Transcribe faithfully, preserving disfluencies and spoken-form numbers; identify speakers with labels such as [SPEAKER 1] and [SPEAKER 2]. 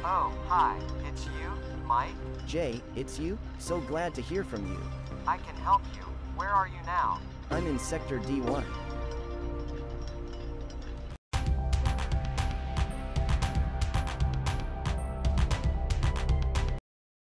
[SPEAKER 1] Oh, hi, it's you, Mike?
[SPEAKER 2] Jay, it's you? So glad to hear from you.
[SPEAKER 1] I can help you. Where are you now?
[SPEAKER 2] I'm in Sector D one.